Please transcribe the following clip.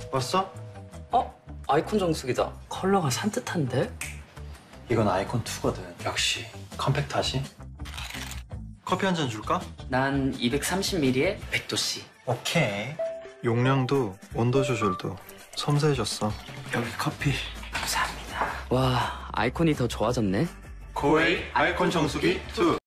왔어? 아이콘 정수기다. 컬러가 산뜻한데? 이건 아이콘 2거든. 역시 컴팩트하지? 커피 한 잔 줄까? 난 230ml에 100도씨. 오케이. 용량도 온도 조절도 섬세해졌어. 여기 커피. 감사합니다. 와, 아이콘이 더 좋아졌네. 고웨이 아이콘 정수기 2.